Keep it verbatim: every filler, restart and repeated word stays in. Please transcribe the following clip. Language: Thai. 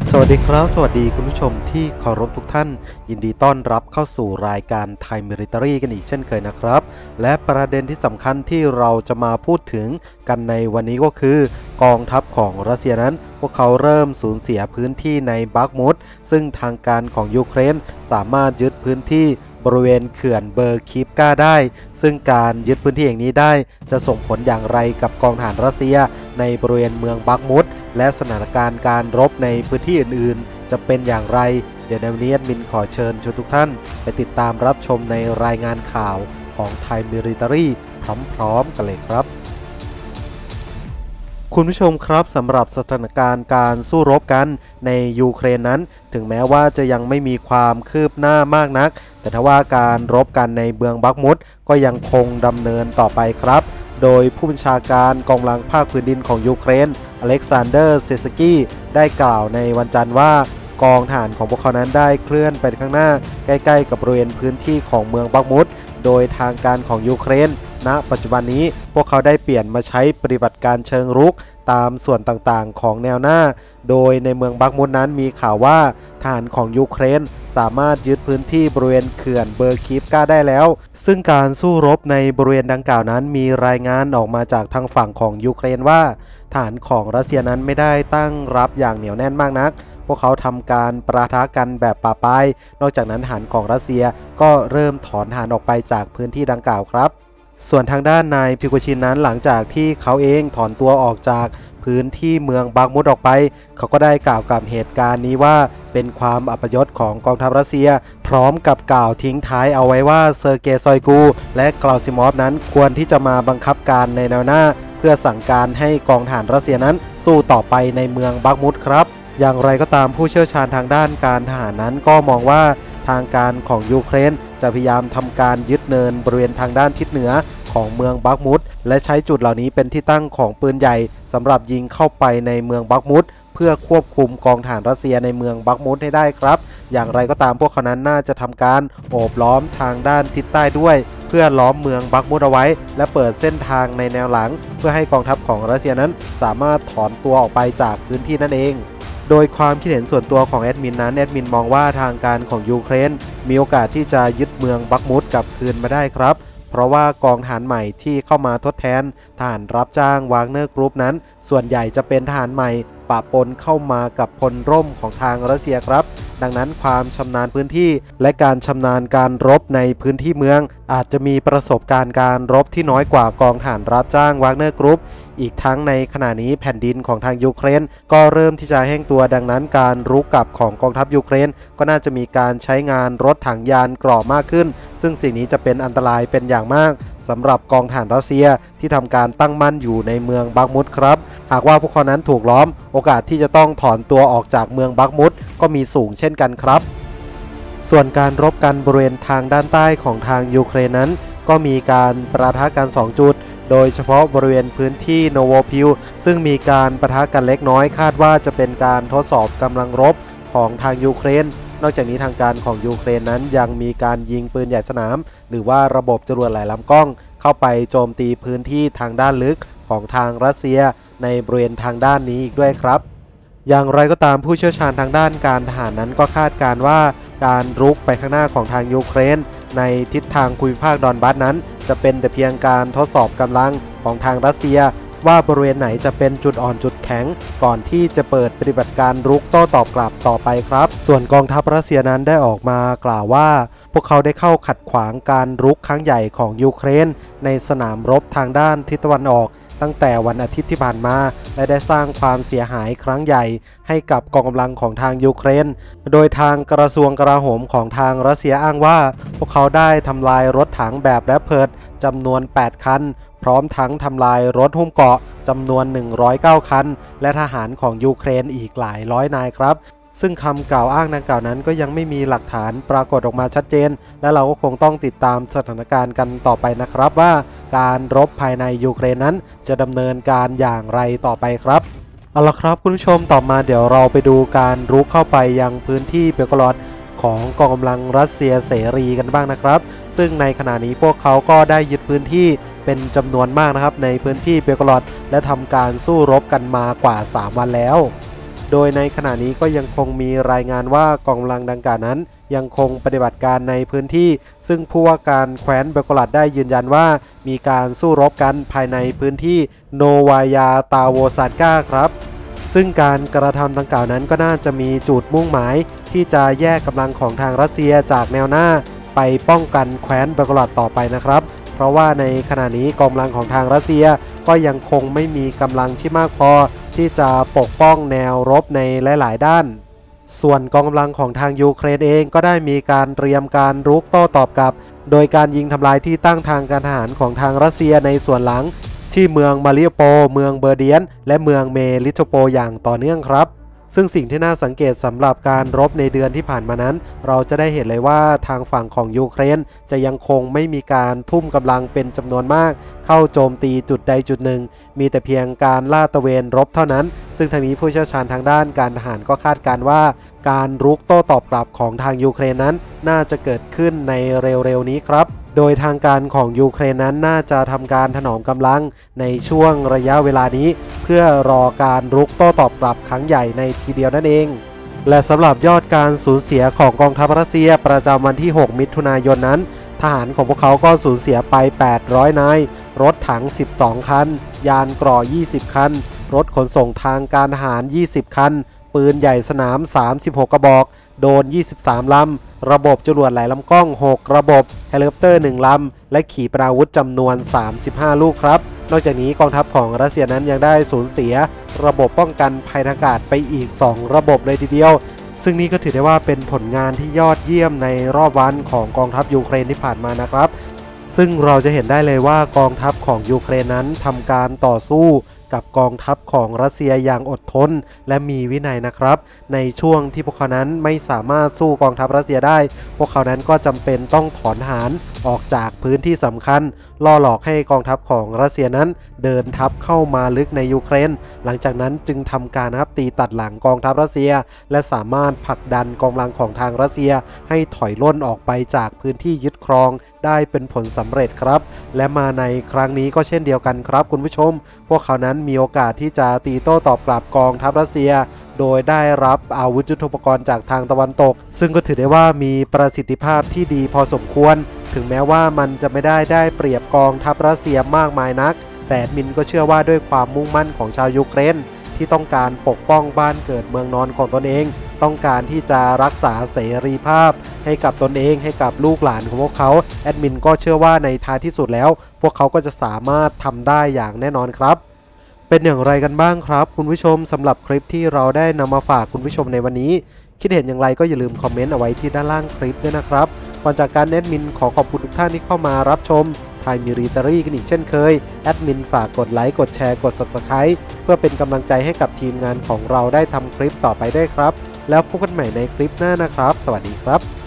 สวัสดีครับสวัสดีคุณผู้ชมที่เคารพทุกท่านยินดีต้อนรับเข้าสู่รายการ Thai Military กันอีกเช่นเคยนะครับและประเด็นที่สำคัญที่เราจะมาพูดถึงกันในวันนี้ก็คือกองทัพของรัสเซียนั้นพวกเขาเริ่มสูญเสียพื้นที่ในบัคมุตซึ่งทางการของยูเครนสามารถยึดพื้นที่บริเวณเขื่อนเบอร์คีฟกาได้ซึ่งการยึดพื้นที่อย่างนี้ได้จะส่งผลอย่างไรกับกองทหารรัสเซียในบริเวณเมืองบัคมุตและสถานการณ์การรบในพื้นที่อื่นๆจะเป็นอย่างไรเดี๋ยวในวันนี้แอดมินขอเชิญชวนทุกท่านไปติดตามรับชมในรายงานข่าวของ Thai Military พร้อมๆกันเลยครับคุณผู้ชมครับสำหรับสถานการณ์การสู้รบกันในยูเครนนั้นถึงแม้ว่าจะยังไม่มีความคืบหน้ามากนักแต่ทว่าการรบกันในเมืองบัคมุตก็ยังคงดำเนินต่อไปครับโดยผู้บัญชาการกองกำลังภาคพื้นดินของยูเครนอเล็กซานเดอร์เซสกี้ได้กล่าวในวันจันทร์ว่ากองทหารของพวกเขานั้นได้เคลื่อนไปข้างหน้าใกล้ๆกับบริเวณพื้นที่ของเมืองบัคมุตโดยทางการของยูเครนณปัจจุบันนี้พวกเขาได้เปลี่ยนมาใช้ปฏิบัติการเชิงรุกตามส่วนต่างๆของแนวหน้าโดยในเมืองบัคมุตนั้นมีข่าวว่าทหารของยูเครนสามารถยึดพื้นที่บริเวณเขื่อนเบอร์คีฟกาได้แล้วซึ่งการสู้รบในบริเวณดังกล่าวนั้นมีรายงานออกมาจากทางฝั่งของยูเครนว่าทหารของรัสเซียนั้นไม่ได้ตั้งรับอย่างเหนียวแน่นมากนักพวกเขาทำการปะทะกันแบบป่าปายนอกจากนั้นทหารของรัสเซียก็เริ่มถอนทหารออกไปจากพื้นที่ดังกล่าวครับส่วนทางด้านนายพิโกชินนั้นหลังจากที่เขาเองถอนตัวออกจากพื้นที่เมืองบัคมุตออกไปเขาก็ได้กล่าวกับเหตุการณ์นี้ว่าเป็นความอัปยศของกองทัพรัสเซียพร้อมกับกล่าวทิ้งท้ายเอาไว้ว่าเซอร์เกย์ซอยกูและกลาซิมอฟนั้นควรที่จะมาบังคับการในแนวหน้าเพื่อสั่งการให้กองทหารรัสเซียนั้นสู้ต่อไปในเมืองบัคมุตครับอย่างไรก็ตามผู้เชี่ยวชาญทางด้านการทหารนั้นก็มองว่าทางการของยูเครนจะพยายามทำการยึดเนินบริเวณทางด้านทิศเหนือของเมืองบัคมุตและใช้จุดเหล่านี้เป็นที่ตั้งของปืนใหญ่สำหรับยิงเข้าไปในเมืองบัคมุตเพื่อควบคุมกองทหารรัสเซียในเมืองบัคมุตให้ได้ครับอย่างไรก็ตามพวกเขานั้นน่าจะทำการโอบล้อมทางด้านทิศใต้ด้วยเพื่อล้อมเมืองบัคมุตเอาไว้และเปิดเส้นทางในแนวหลังเพื่อให้กองทัพของรัสเซียนั้นสามารถถอนตัวออกไปจากพื้นที่นั่นเองโดยความคิดเห็นส่วนตัวของแอดมินนั้นแอดมินมองว่าทางการของยูเครนมีโอกาสที่จะยึดเมืองบัคมุตกลับคืนมาได้ครับเพราะว่ากองทหารใหม่ที่เข้ามาทดแทนทหารรับจ้างวากเนอร์กรุ๊ปนั้นส่วนใหญ่จะเป็นทหารใหม่ปะปนเข้ามากับพลร่มของทางรัสเซียครับดังนั้นความชำนาญพื้นที่และการชำนาญการรบในพื้นที่เมืองอาจจะมีประสบการณ์การรบที่น้อยกว่ากองทหารรับจ้างวากเนอร์กรุ๊ปอีกทั้งในขณะนี้แผ่นดินของทางยูเครนก็เริ่มที่จะแห้งตัวดังนั้นการรุกกลับของกองทัพยูเครนก็น่าจะมีการใช้งานรถถังยานเกราะมากขึ้นซึ่งสิ่งนี้จะเป็นอันตรายเป็นอย่างมากสำหรับกองทหารรัสเซียที่ทำการตั้งมั่นอยู่ในเมืองบัคมุตครับหากว่าพวกเขานั้นถูกล้อมโอกาสที่จะต้องถอนตัวออกจากเมืองบัคมุตก็มีสูงเช่นกันครับส่วนการรบกันบริเวณทางด้านใต้ของทางยูเครนนั้นก็มีการปะทะกันสองจุดโดยเฉพาะบริเวณพื้นที่โนโวพิลซึ่งมีการปะทะกันเล็กน้อยคาดว่าจะเป็นการทดสอบกำลังรบของทางยูเครนนอกจากนี้ทางการของยูเครนนั้นยังมีการยิงปืนใหญ่สนามหรือว่าระบบจรวดหลายลำกล้องเข้าไปโจมตีพื้นที่ทางด้านลึกของทางรัสเซียในบริเวณทางด้านนี้อีกด้วยครับอย่างไรก็ตามผู้เชี่ยวชาญทางด้านการทหารนั้นก็คาดการณ์ว่าการรุกไปข้างหน้าของทางยูเครนในทิศทางภูมิภาคดอนบัสนั้นจะเป็นแต่เพียงการทดสอบกำลังของทางรัสเซียว่าบริเวณไหนจะเป็นจุดอ่อนจุดแข็งก่อนที่จะเปิดปฏิบัติการรุกโต้ตอบกลับต่อไปครับส่วนกองทัพรัสเซียนั้นได้ออกมากล่าวว่าพวกเขาได้เข้าขัดขวางการรุกครั้งใหญ่ของยูเครนในสนามรบทางด้านทิศตะวันออกตั้งแต่วันอาทิตย์ที่ผ่านมาและได้สร้างความเสียหายครั้งใหญ่ให้กับกองกำลังของทางยูเครนโดยทางกระทรวงกลาโหมของทางรัสเซียอ้างว่าพวกเขาได้ทำลายรถถังแบบแรปเพิร์ดจำนวนแปดคันพร้อมทั้งทำลายรถหุ้มเกราะจำนวนหนึ่งร้อยเก้าคันและทหารของยูเครนอีกหลายร้อยนายครับซึ่งคำกล่าวอ้างดังกล่าวนั้นก็ยังไม่มีหลักฐานปรากฏออกมาชัดเจนและเราก็คงต้องติดตามสถานการณ์กันต่อไปนะครับว่าการรบภายในยูเครนนั้นจะดำเนินการอย่างไรต่อไปครับเอาละครับคุณผู้ชมต่อมาเดี๋ยวเราไปดูการรุกเข้าไปยังพื้นที่เบลกรอดของกองกำลังรัสเซียเสรีกันบ้างนะครับซึ่งในขณะนี้พวกเขาก็ได้ยึดพื้นที่เป็นจำนวนมากนะครับในพื้นที่เบลกรอดและทำการสู้รบกันมากว่าสามวันแล้วโดยในขณะนี้ก็ยังคงมีรายงานว่ากองกำลังดังกล่าวนั้นยังคงปฏิบัติการในพื้นที่ซึ่งผู้ว่าการแคว้นเบลกราดได้ยืนยันว่ามีการสู้รบกันภายในพื้นที่โนวายาตาโวซาดกาครับซึ่งการกระทำดังกล่าวนั้นก็น่าจะมีจุดมุ่งหมายที่จะแยกกำลังของทางรัสเซียจากแนวหน้าไปป้องกันแคว้นเบลกราดต่อไปนะครับเพราะว่าในขณะนี้กองกำลังของทางรัสเซียก็ยังคงไม่มีกำลังที่มากพอที่จะปกป้องแนวรบในหลายๆด้านส่วนกองกำลังของทางยูเครนเองก็ได้มีการเตรียมการรุกโต้ตอบกลับโดยการยิงทำลายที่ตั้งทางการทหารของทางรัสเซียในส่วนหลังที่เมืองมาริอุโปลเมืองเบอร์เดียนและเมืองเมลิโตโปอย่างต่อเนื่องครับซึ่งสิ่งที่น่าสังเกตสำหรับการรบในเดือนที่ผ่านมานั้นเราจะได้เห็นเลยว่าทางฝั่งของยูเครนจะยังคงไม่มีการทุ่มกำลังเป็นจำนวนมากเข้าโจมตีจุดใดจุดหนึ่งมีแต่เพียงการลาดตระเวนรบเท่านั้นซึ่งทางนี้ผู้เชี่ยวชาญทางด้านการทหารก็คาดการณ์ว่าการรุกโต้ตอบกลับของทางยูเครนนั้นน่าจะเกิดขึ้นในเร็วๆนี้ครับโดยทางการของยูเครนนั้นน่าจะทำการถนอมกำลังในช่วงระยะเวลานี้เพื่อรอการรุกโต้ตอบกลับครั้งใหญ่ในทีเดียวนั่นเองและสำหรับยอดการสูญเสียของกองทัพรัสเซียประจำวันที่หกมิถุนายนนั้นทหารของพวกเขาก็สูญเสียไปแปดร้อยนายรถถังสิบสองคันยานเกราะยี่สิบคันรถขนส่งทางการทหารยี่สิบคันปืนใหญ่สนามสามสิบหกกระบอกโดรนยี่สิบสามลำระบบจรวดหลายลำกล้องหกระบบเฮลิคอปเตอร์หนึ่งลำและขีปนาวุธจำนวนสามสิบห้าลูกครับนอกจากนี้กองทัพของรัสเซียนั้นยังได้สูญเสียระบบป้องกันภัยทางอากาศไปอีกสองระบบเลยทีเดียวซึ่งนี่ก็ถือได้ว่าเป็นผลงานที่ยอดเยี่ยมในรอบวันของกองทัพยูเครนที่ผ่านมานะครับซึ่งเราจะเห็นได้เลยว่ากองทัพของยูเครนนั้นทำการต่อสู้กับกองทัพของรัสเซียอย่างอดทนและมีวินัยนะครับในช่วงที่พวกเขานั้นไม่สามารถสู้กองทัพรัสเซียได้พวกเขานั้นก็จำเป็นต้องถอนทหารออกจากพื้นที่สำคัญล่อหลอกให้กองทัพของรัสเซียนั้นเดินทัพเข้ามาลึกในยูเครนหลังจากนั้นจึงทำการนะครับตีตัดหลังกองทัพรัสเซียและสามารถผลักดันกองกำลังของทางรัสเซียให้ถอยล่นออกไปจากพื้นที่ยึดครองได้เป็นผลสำเร็จครับและมาในครั้งนี้ก็เช่นเดียวกันครับคุณผู้ชมพวกเขานั้นมีโอกาสที่จะตีโต้ตอบกลับกองทัพรัสเซียโดยได้รับอาวุธยุทโธปกรณ์จากทางตะวันตกซึ่งก็ถือได้ว่ามีประสิทธิภาพที่ดีพอสมควรถึงแม้ว่ามันจะไม่ได้ได้เปรียบกองทัพรัสเซียมากมายนักแต่แอดมินก็เชื่อว่าด้วยความมุ่งมั่นของชาวยูเครนที่ต้องการปกป้องบ้านเกิดเมืองนอนของตนเองต้องการที่จะรักษาเสรีภาพให้กับตนเองให้กับลูกหลานของพวกเขาแอดมินก็เชื่อว่าในท้ายที่สุดแล้วพวกเขาก็จะสามารถทำได้อย่างแน่นอนครับเป็นอย่างไรกันบ้างครับคุณผู้ชมสำหรับคลิปที่เราได้นำมาฝากคุณผู้ชมในวันนี้คิดเห็นอย่างไรก็อย่าลืมคอมเมนต์เอาไว้ที่ด้านล่างคลิปด้วยนะครับก่อนจากการแอดมินขอขอบคุณทุกท่านที่เข้ามารับชมไทยมิลิเตอรี่กันอีกเช่นเคยแอดมินฝากกดไลค์กดแชร์กด ซับสไครบ์ เพื่อเป็นกำลังใจให้กับทีมงานของเราได้ทำคลิปต่อไปได้ครับแล้วพบกันใหม่ในคลิปหน้านะครับสวัสดีครับ